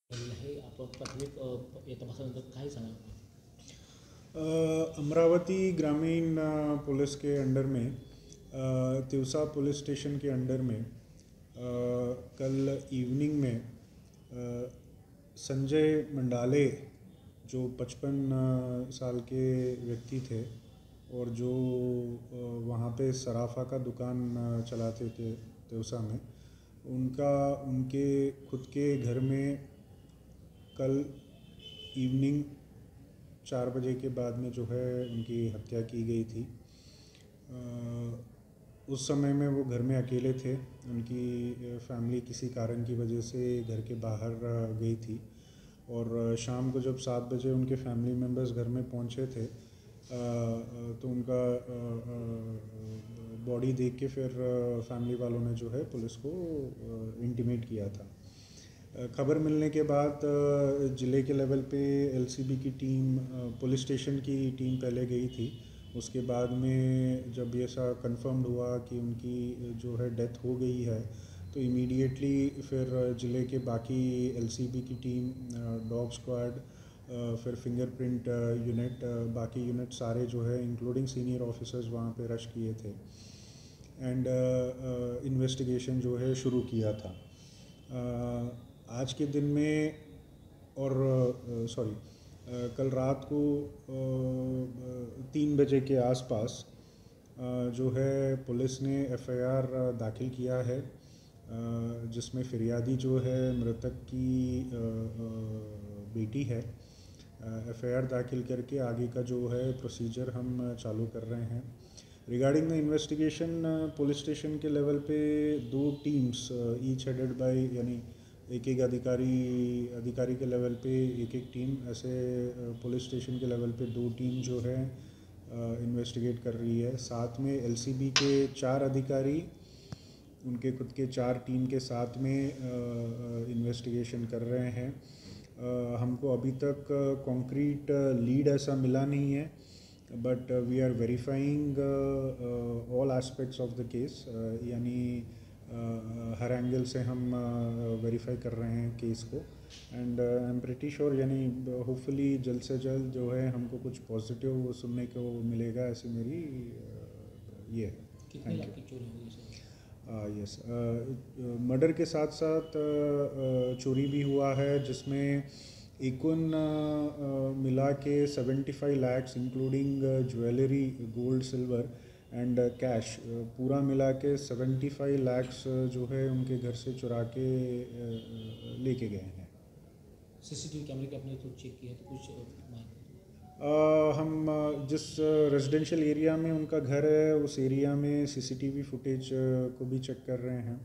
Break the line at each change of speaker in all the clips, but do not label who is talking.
हे आपण प्राथमिक तपासानंतर काय सांगा?
अमरावती ग्रामीण पुलिस के अंडर में तिवसा पुलिस स्टेशन के अंडर में कल इवनिंग में संजय मंडाले जो 55 साल के व्यक्ति थे और जो वहाँ पे सराफा का दुकान चलाते थे तिवसा में, उनके खुद के घर में कल इवनिंग 4 बजे के बाद में जो है उनकी हत्या की गई थी। उस समय में वो घर में अकेले थे। उनकी फैमिली किसी कारण की वजह से घर के बाहर गई थी और शाम को जब 7 बजे उनके फैमिली मेम्बर्स घर में पहुंचे थे तो उनका बॉडी देख के फिर फैमिली वालों ने जो है पुलिस को इंटीमेट किया था। खबर मिलने के बाद ज़िले के लेवल पे एलसीबी की टीम, पुलिस स्टेशन की टीम पहले गई थी। उसके बाद में जब ऐसा कंफर्म्ड हुआ कि उनकी जो है डेथ हो गई है तो इमीडिएटली फिर ज़िले के बाकी एलसीबी की टीम, डॉग स्क्वाड, फिर फिंगरप्रिंट यूनिट, बाकी यूनिट सारे जो है इंक्लूडिंग सीनियर ऑफिसर्स वहाँ पे रश किए थे एंड इन्वेस्टिगेशन जो है शुरू किया था। आज के दिन में और कल रात को 3 बजे के आसपास जो है पुलिस ने एफआईआर दाखिल किया है, जिसमें फिरियादी जो है मृतक की बेटी है। एफआईआर दाखिल करके आगे का जो है प्रोसीजर हम चालू कर रहे हैं। Regarding the investigation, police station के लेवल पे 2 टीम्स ईच हेडेड बाय, यानी एक अधिकारी के लेवल पे एक टीम, ऐसे पुलिस स्टेशन के लेवल पे 2 टीम जो है इन्वेस्टिगेट कर रही है। साथ में एलसीबी के 4 अधिकारी उनके खुद के 4 टीम के साथ में इन्वेस्टिगेशन कर रहे हैं। हमको अभी तक कॉन्क्रीट लीड ऐसा मिला नहीं है, but we are verifying all aspects of the case, यानी हर एंगल से हम वेरीफाई कर रहे हैं केस को and I am pretty sure, यानी होपफुली जल्द से जल्द जो है हमको कुछ पॉजिटिव सुनने को मिलेगा, ऐसी मेरी ये है।
कितने लाख की चोरी हुई सर?
यस, मर्डर के साथ साथ चोरी भी हुआ है, जिसमें इकुन मिला के 75 lakhs including jewellery, gold, silver and cash, पूरा मिला के 75 लाख्स जो है उनके घर से चुरा के लेके गए हैं।
सीसीटीवी कैमरे के आपने तो चेक किया तो कुछ माहिती?
हम जिस रेजिडेंशियल एरिया में उनका घर है उस एरिया में सीसीटीवी फुटेज को भी चेक कर रहे हैं।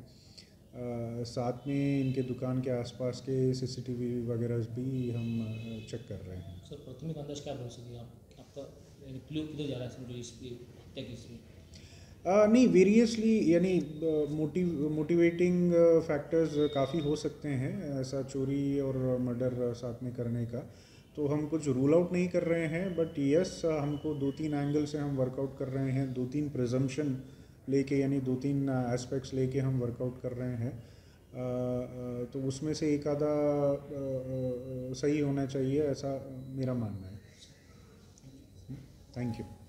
साथ में इनके दुकान के आसपास के सीसीटीवी वगैरह भी हम चेक कर रहे हैं।
सर, प्राथमिक अंदाज क्या बन सके आपका क्लू किधर जा रहा है समझो इसकी हत्या की इसमें?
नहीं, वेरियसली, यानी मोटिवेटिंग फैक्टर्स काफ़ी हो सकते हैं ऐसा चोरी और मर्डर साथ में करने का, तो हम कुछ रूल आउट नहीं कर रहे हैं, बट यस हमको 2-3 एंगल से हम वर्कआउट कर रहे हैं, 2-3 प्रिजम्पशन लेके, यानी 2-3 एस्पेक्ट्स लेके हम वर्कआउट कर रहे हैं। तो उसमें से एक आधा सही होना चाहिए, ऐसा मेरा मानना है। Thank you.